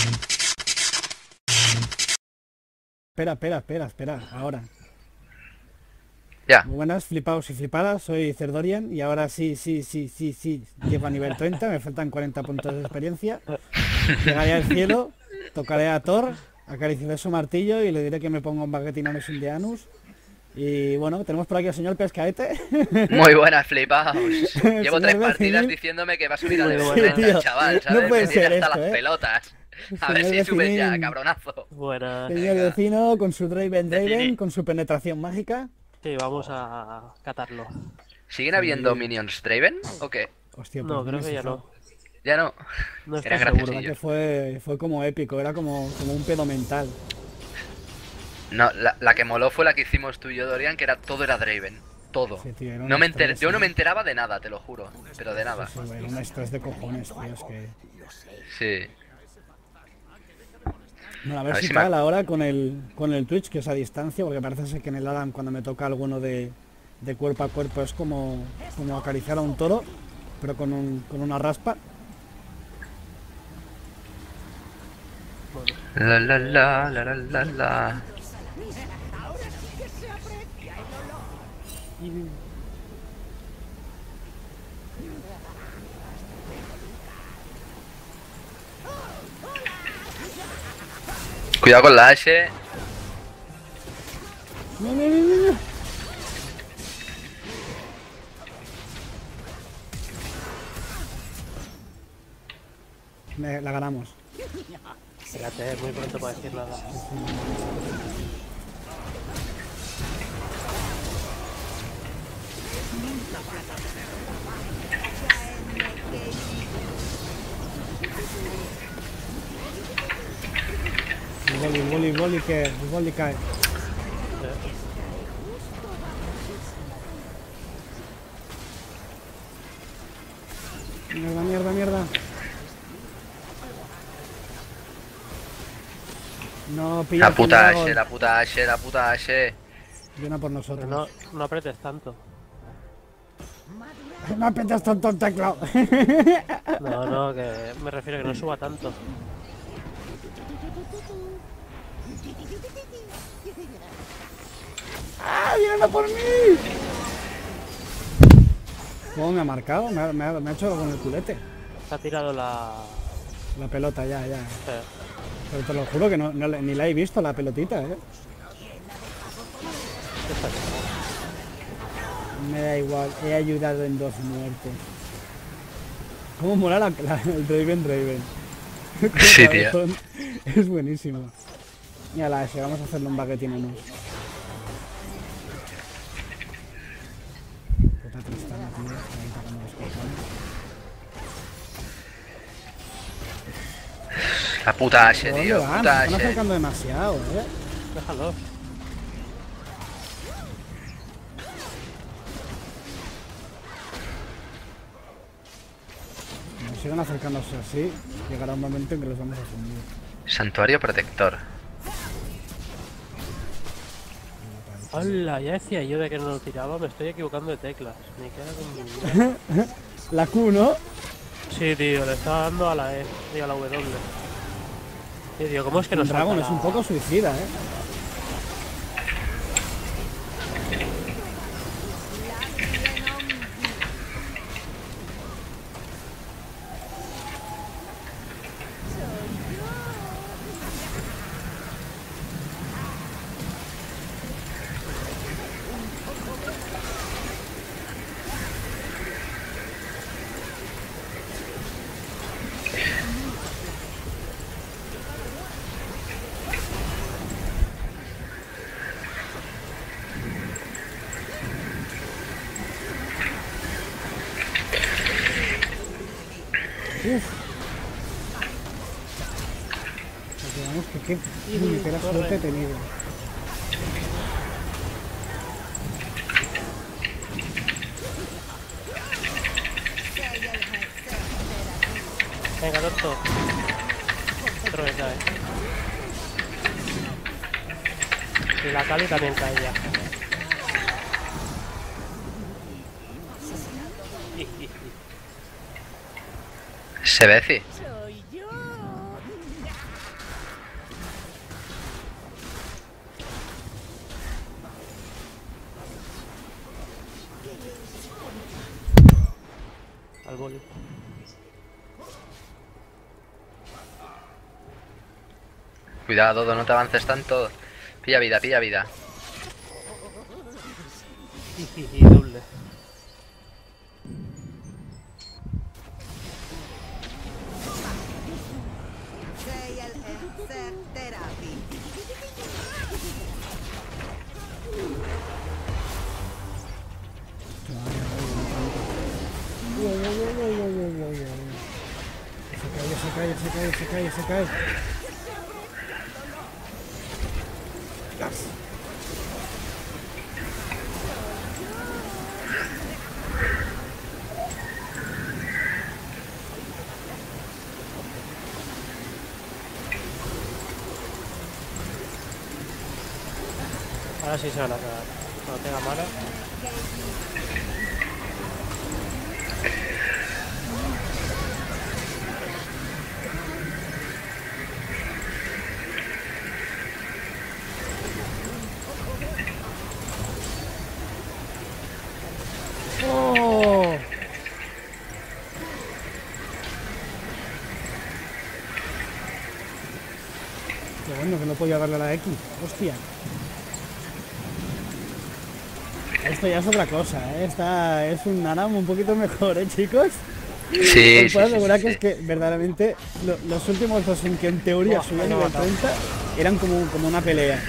Espera, ahora. Ya. Muy buenas, flipaos y flipadas, soy Cerdorian y ahora sí, llego a nivel 30, me faltan 40 puntos de experiencia. Llegaré al cielo, tocaré a Thor, acariciaré su martillo y le diré que me ponga un baguetinanus indianus. Y bueno, tenemos por aquí al señor Pescaete, Muy buenas, flipaos. el Llevo 3 señor partidas Vecinín. diciéndome que va a subir a Muy level Sí, buenas. 30 el tío, chaval, no ¿sabes? puede Me tiene ser hasta esto, las ¿eh? pelotas. El A ver señor si subes ya, Vecinín, cabronazo. Buenas. señor Venga. vecino con su Draven, Vecini. con su penetración mágica. Sí, vamos a catarlo. ¿Siguen habiendo Sí, minions Draven o qué? hostia, pues No, creo dime que si ya fue. no. Ya no. No Eran estoy La seguro. verdad que graciosillos. fue como épico, era como un pedo mental. No, la que moló fue la que hicimos tú y yo, Dorian, que todo era Draven. Todo. Sí, tío, era un No estrés, yo no me ¿eh? enteraba de nada, te lo juro. Pero de Sí, nada. sí, era un estrés de cojones, tío, es que... Sí. Bueno, a A ver ver si si me... tal ahora con el Twitch, que es a distancia, porque parece ser que en el Adam cuando me toca alguno de cuerpo a cuerpo es como acariciar a un toro, pero con una raspa. Bueno, La. Cuidado con la H. ¡No, no, no, no, no! La ganamos. espérate, es muy pronto para decir nada. El boli cae. Mierda. No, pilla La puta el H, la puta H, la puta H. Viene por Pero nosotros. no apretes tanto. No apretas tanto el teclado. No, que me refiero a que no suba tanto. ¡Ah, vienen a por mí! ¿Cómo me ha marcado? Me ha hecho con el culete. Se ha tirado la... La pelota, ya. eh, Pero te lo juro que ni la he visto, la pelotita, ¿eh? esta que Me da igual, he ayudado en 2 muertes. ¿Cómo mola el Draven? Sí, tío. Es buenísimo. Mira la S, vamos a hacerle un baguetín en unos. Puta Tristana, tío. Ahí tocando los cojones. La puta H, ¿Pero tío. dónde van? Puta Se están H. acercando demasiado, ¿eh? déjalo. Como sigan acercándose así, llegará un momento en que los vamos a fundir. Santuario protector. Hola, ya decía yo de que no lo tiraba, me estoy equivocando de teclas. Me queda con mi... La Q, ¿no? Sí, tío, le estaba dando a la E y a la W. Sí, tío, ¿cómo es que no Un salta Dragon es un la- poco suicida, ¿eh? Uf. Porque vamos, que qué puñetera corre. suerte he tenido. Venga, doctor. Otro que cae. Y la Cali también cae ya. Se ve, sí. Soy yo. al boli. Cuidado, Dodo, no te avances tanto. Pilla vida, pilla vida. Y doble. Se cae. Ahora sí se van a quedar. Cuando tenga mana. ¡Oh! Qué bueno que no podía darle a la X. Hostia. Esto ya es otra cosa, ¿eh? Esta es un Naram un poquito mejor, ¿eh, chicos? Sí, Os puedo asegurar que es que verdaderamente los últimos dos en que en teoría subía a nivel 30 eran como una pelea.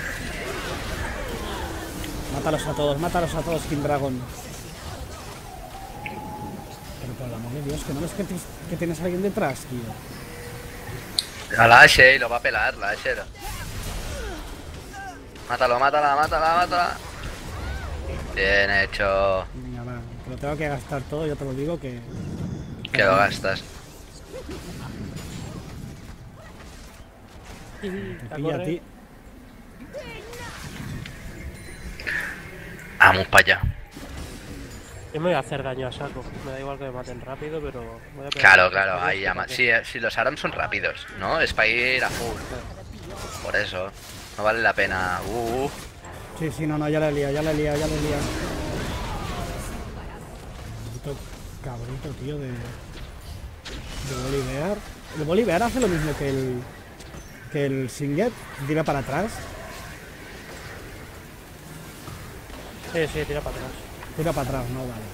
Mátalos a todos, King Dragon. Pero por el amor de Dios, que no ves que tienes a alguien detrás, tío. A la Ashe, lo va a pelar, la Ashe. Mátalo, mátala. Bien hecho. Venga, va, pero tengo que gastar todo, yo te lo digo que... Que lo gastas. Te pilla a ti. Vamos para allá. Yo me voy a hacer daño a saco. Me da igual que me maten rápido, pero voy a pegar. Claro, ahí llama. Si los ARAM son rápidos, ¿no? Es para ir a full. Por eso. No vale la pena. Sí, no, ya la he liado. Cabrito, tío, de Bolivar. El Bolivar hace lo mismo que el Singed, tira para atrás. Sí, tira para atrás. Tira para atrás, no, vale.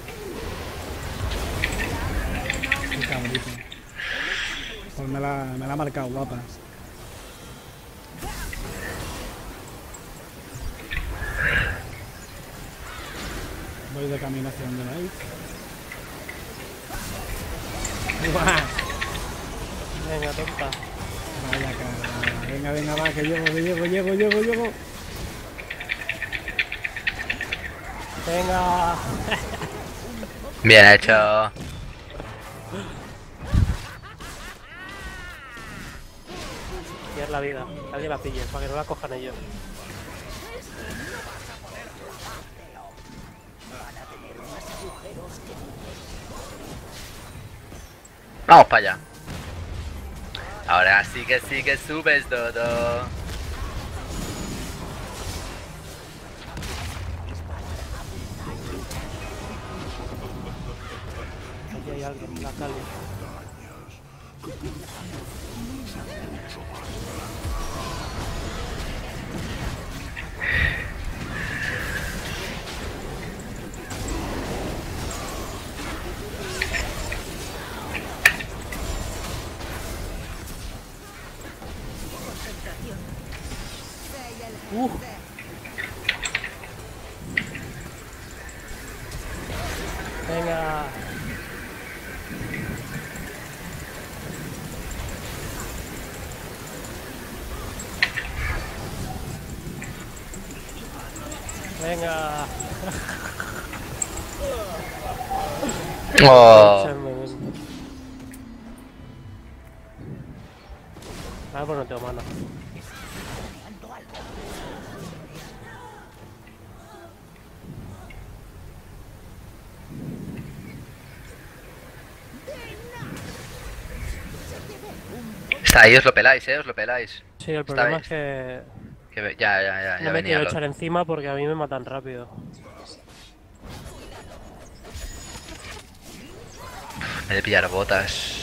Qué cabrito. Pues me la ha marcado guapa. Voy de camino hacia donde la hay. ¡Buah! Venga, tonta. Vaya cara. Venga, va, que llego. Venga. Bien hecho. Pillar la vida. Que alguien la pille, para que no la cojan ellos. Vamos para allá. Ahora sí que subes, Dodo. Aquí hay alguien, la Cali. Venga. Venga. Oh. Ahora pues no tengo mana. Está ahí, os lo peláis, os lo peláis. Sí, el problema es que Ya no me venía. quiero echar encima porque a mí me matan rápido. Me he de pillar botas.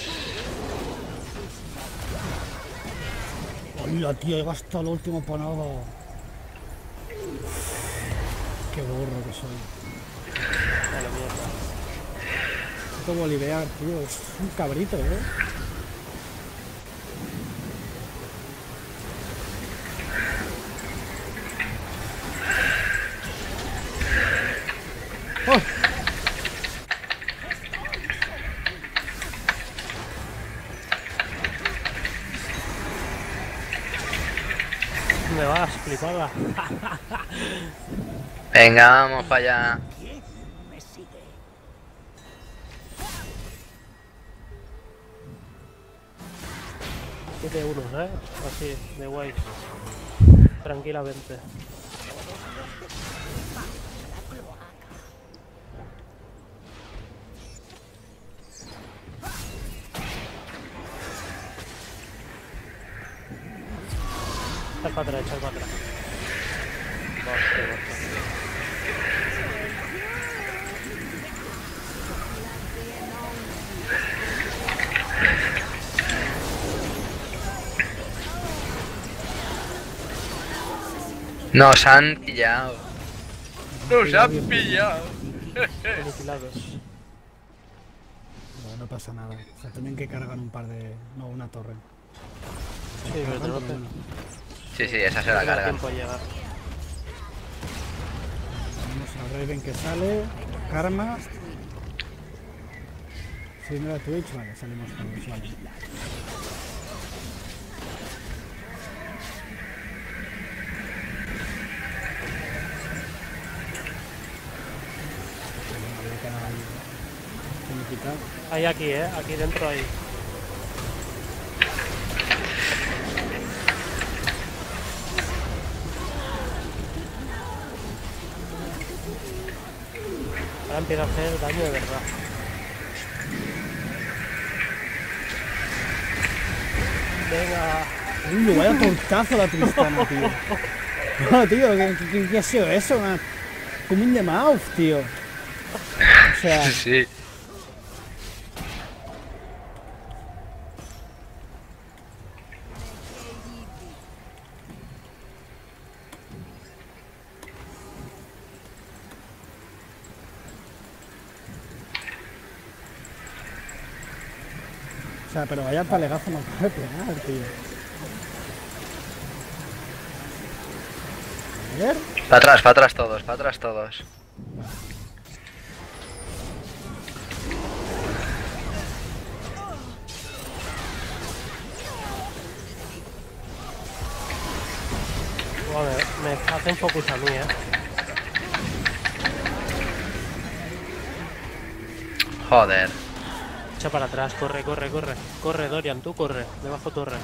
Hola, tío, he gastado lo último para nada. Qué burro que soy. Vale, mierda. Puto Bolivar, tío, es un cabrito, ¿eh? ¡Oh! ¿Dónde vas, flipada? Venga, vamos para allá. Tiene unos, ¿eh? Así, de guay. Tranquilamente. Echar para atrás, echar para atrás. Hostia, hostia. Nos han pillado. Nos han pillado. Aniquilados. No, no pasa nada. O sea, tienen que cargar un par de... No, una torre. Sí, pero Cargan, tenemos pero que... bueno. Sí, sí, esa se la no da cargan. tiempo a llegar. Tenemos a Raven que sale. Karma. Si no era Twitch, vale, salimos todos, vale. Había quedado ahí. Significado. Hay aquí, aquí dentro hay. Ahora empieza a hacer daño de verdad. Venga. Uy, vaya tortazo la Tristana, tío. No, tío, ¿qué ha sido eso, man? Como un the mouth, tío. O sea, Sí. o sea, pero vaya talegazo no puede pegar, tío. A ver. Para atrás todos, para atrás todos. Joder, me hacen focus a mí, Joder. Echa para atrás, corre, corre, corre. Corre, Dorian, tú corre. Debajo torre.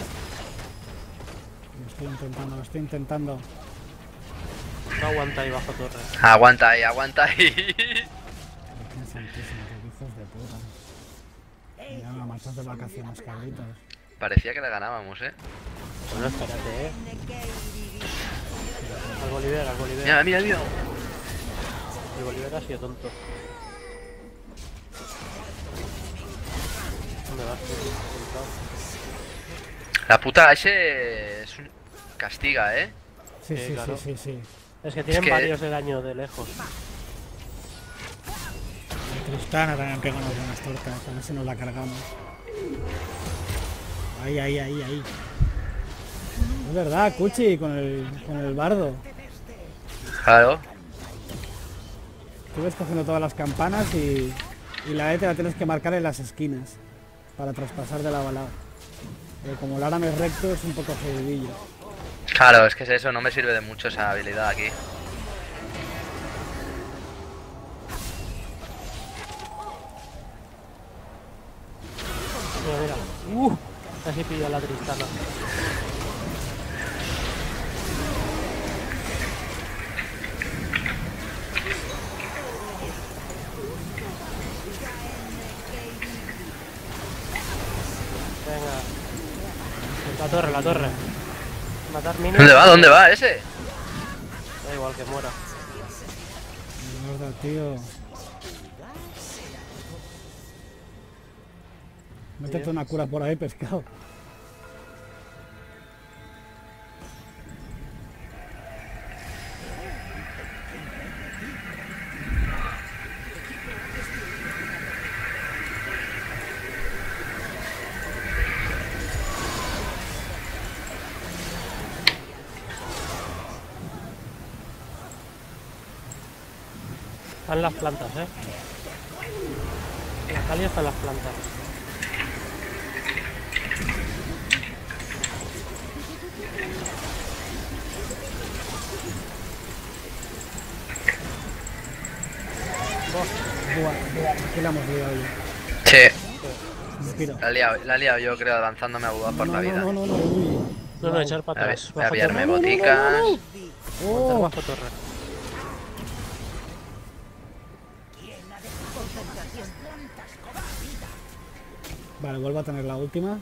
Lo estoy intentando. No aguanta ahí bajo torre. Aguanta ahí, aguanta ahí. Virgen santísima, qué hijos de puta. Ya me marchas de vacaciones, cabritos. Parecía que le ganábamos, Bueno, espérate, Al Bolívar, al Bolívar. Mira, mira, mira. El Bolívar ha sido tonto. ¿Dónde vas tú? La puta ese es un... castiga, Sí, Sí, sí, claro. sí, sí, sí. Es que tienen que- varios de daño de lejos. La Tristana también pega unas buenas tortas, a ver si nos la cargamos. Ahí, ahí, ahí, ahí. Es verdad, Cuchi, con el bardo. Claro. Tú ves cogiendo todas las campanas y la E te la tienes que marcar en las esquinas para traspasar de lado a lado. Pero como el Aram es recto es un poco jodidillo. Claro, es que es eso, no me sirve de mucho esa habilidad aquí. Mira, mira. Casi pilla la Tristana. Venga. La torre, la torre. Matar minions. ¿Dónde va? ¿Dónde va ese? Da igual que muera. Mierda, tío. Métete una cura por ahí, pescado. Están las plantas, La Calia está en las plantas. ¿Qué la hemos liado yo? Che, Inspiro. la he liado yo creo avanzándome a Buda por la vida. Uy. No, echar para atrás. Voy a Bajo pillarme torre. boticas. Oh, Bajo torre. vale, vuelvo a tener la última.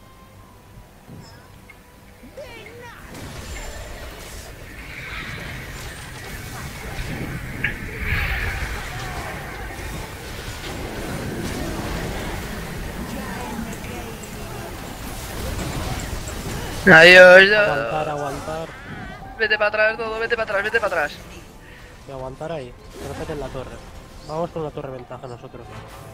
Adiós. Aguantar. Vete para atrás todo, vete para atrás, vete para atrás. Y aguantar ahí. Que no peten la torre. Vamos con la torre ventaja nosotros.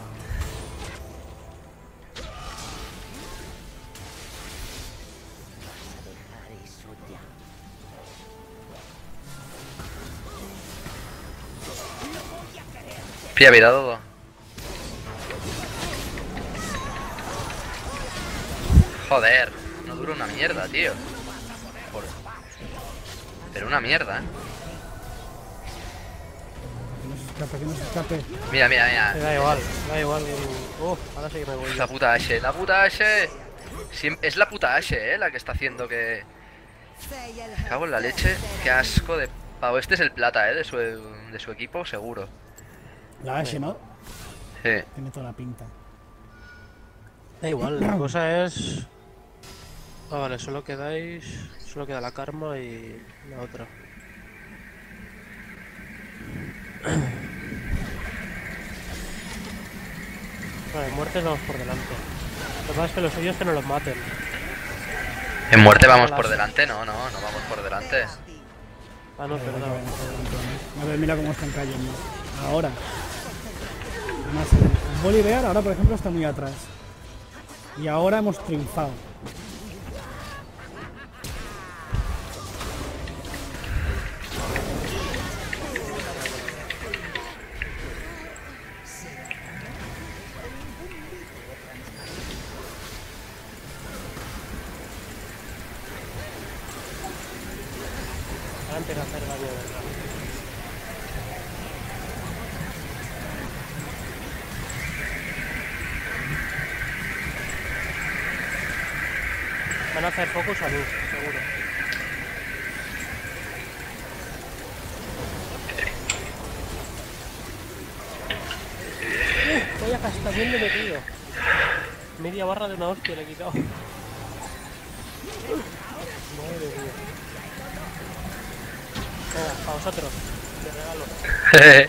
Pilla vida todo. Joder, no dura una mierda, tío. Joder. Pero una mierda, Que no se escape. Mira, mira, mira. Da igual. Ahora sí que me voy. La puta Ashe, la puta Ashe. Es la puta Ashe, la que está haciendo que... Me cago en la leche. Qué asco de pavo. Este es el plata, de su equipo, seguro. La Ashe, ¿no? Sí. Tiene toda la pinta. Da igual, la cosa es... Ah, vale, solo quedáis... Solo queda la Karma y la otra. Vale, muertes vamos por delante. Lo que pasa es que los suyos que no los maten. En muerte vamos por delante, no vamos por delante. Ah, no, perdón. A ver, mira cómo están cayendo. Ahora. Además, el Bolivar ahora, por ejemplo, está muy atrás. Y ahora hemos triunfado. Ahora empieza a hacer daño de verdad. Van a hacer focus a mí, seguro. Vaya castañón de metido. Media barra de una hostia le he quitado. Madre mía. Venga, para vosotros. De regalo.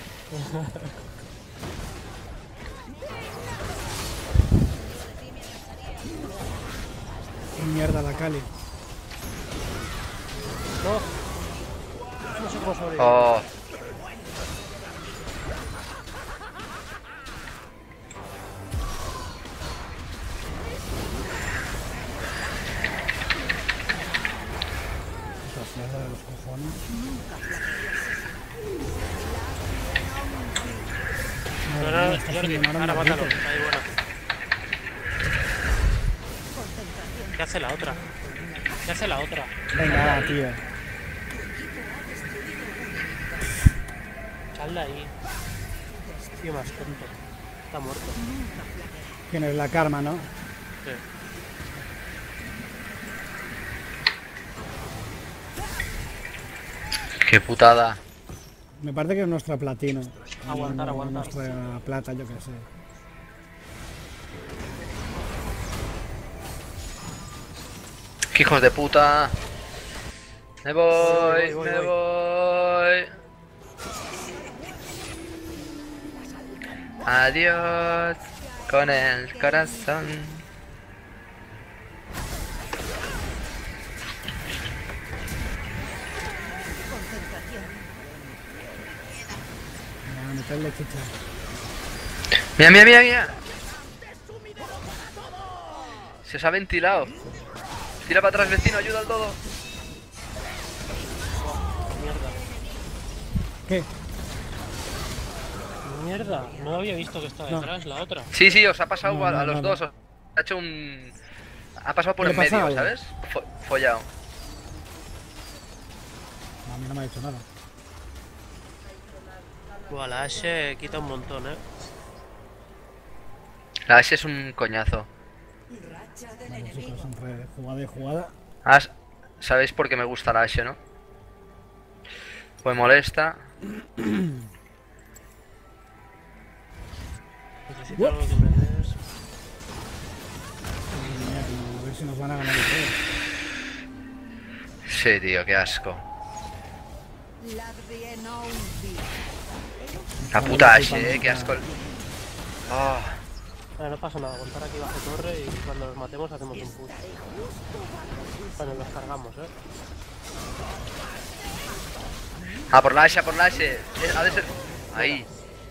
Qué mierda la Cali. No sé cómo sobrevivir. Oh, Esta mierda de los cojones. No, Madre mía, está Jordi, haciendo ahora un mátalo. armadito. Ahí, bueno. ¿Qué hace la otra? ¿Qué hace la otra? Venga, va, tío. Echadla ahí. Tío más tonto. Está muerto. Tienes la Karma, ¿no? Sí. qué putada. Me parece que es nuestra platino. Aguantar, No, aguantar. nuestra plata, yo qué sé. ¡Qué hijos de puta! Me voy, voy, me voy. voy. Adiós con el corazón. Dale chicha. Mira, mira, mira, mira. Se os ha ventilado. Tira para atrás, vecino, ayuda al todo. Mierda. ¿Qué? Mierda, no había visto que estaba No. detrás la otra. Sí, sí, os ha pasado No, a no, los no, dos. Os ha hecho un... Ha pasado por ¿Qué en le pasa medio, algo? ¿sabes? Follado. A mí no me ha dicho nada. Buah, la Ashe quita un montón, La Ashe es un coñazo. Vale, chicos, entre jugada y jugada. Ah, sabéis por qué me gusta la Ashe, ¿no? Pues molesta. Necesito algo que me des. A ver si nos van a ganar el juego. Sí, tío, qué asco. La puta Ashe, qué asco. Oh, No pasa nada, aguantar aquí bajo torre y cuando los matemos hacemos un push. Cuando los cargamos, Ah, por la Ashe, por la Ashe. Ha de ser... Ahí.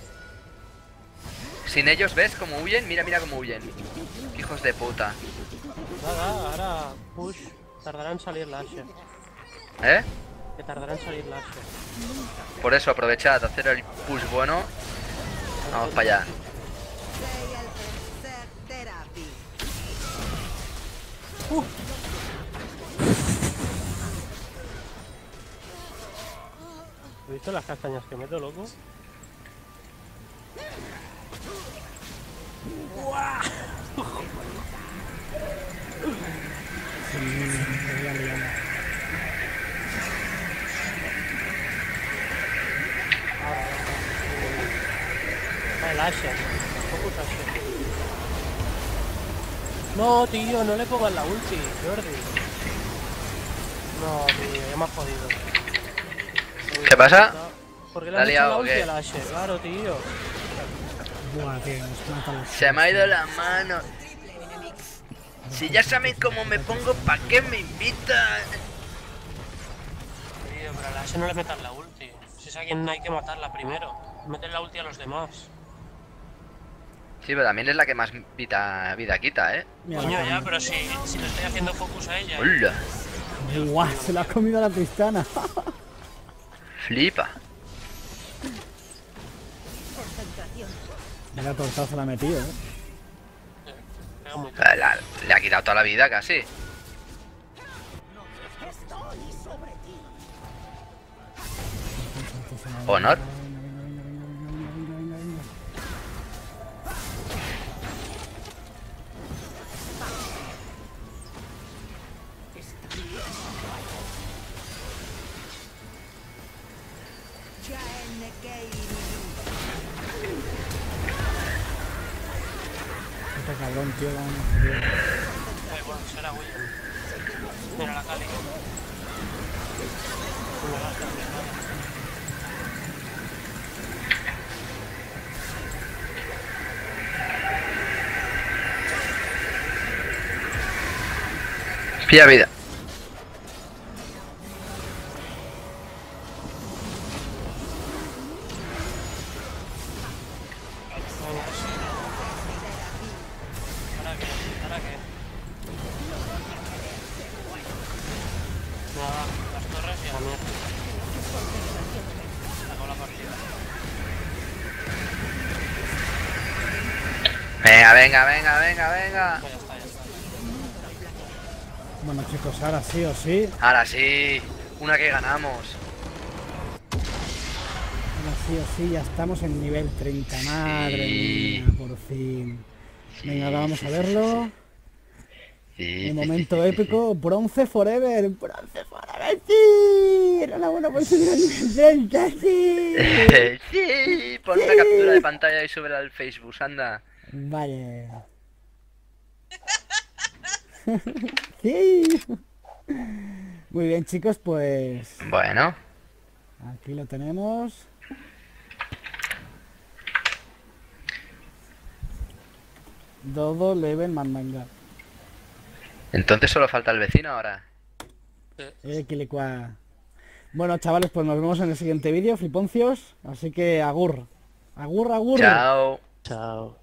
Sin ellos, ¿ves cómo huyen? Mira, mira cómo huyen. Qué hijos de puta. Nada, ahora push. Tardará en salir la Ashe. ¿Eh? Que tardará en salir la Ashe. Por eso, aprovechad, hacer el push bueno. Vamos para allá. ¿Has visto las castañas que meto, loco? Sí, me voy a liar. El Ashe. Focus Ashe. No, tío, no le pongas la ulti, Jordi. No, tío, ya me has jodido. ¿Qué pasa? ¿Por qué le ¿La has ha hecho la liado o ulti qué? a la Ashe? Claro, tío. Buah, tío, nos matan los... Se me ha ido la mano. Si ya saben cómo me pongo, ¿pa' qué me invitan? Tío, pero a la Ashe no le metas la ulti. Si es a quien hay que matarla primero. Meten la ulti a los demás. Sí, pero también es la que más vida quita, ¿eh? Mira, Coño, la ya, comida. pero si le estoy haciendo focus a ella. ¡Hola! Buah, se la ha comido la Tristana. Flipa. Mira, tortazo la ha metido, Pega muy Le ha quitado toda la vida casi. Honor. Este cabrón, tío, vamos. bueno, será William. Mira la Cali. Una gasta, Pilla vida. venga, sí. ¿Ahora qué? ¿Ahora qué? Nada, las torres y a la mierda. Se acabó la partida. Venga, venga, venga, venga, venga. Ya está, ya está. Bueno, chicos, ahora sí o sí. Ahora sí. Una que ganamos. Ahora sí o sí, ya estamos en nivel 30. Madre Sí. mía, por fin. Venga, ahora vamos a verlo. Sí, El momento épico, bronce forever. Bronce forever, sí. Enhorabuena por subir al nivel 30, sí. Sí, pon una captura de pantalla y súbela al Facebook, anda. Vale. Sí. Muy bien, chicos, pues Bueno, aquí lo tenemos. Dodo level mandanga. entonces solo falta el vecino ahora. Quilicua. Bueno, chavales, pues nos vemos en el siguiente vídeo, fliponcios. Así que agur. Agur, agur. Chao. Chao.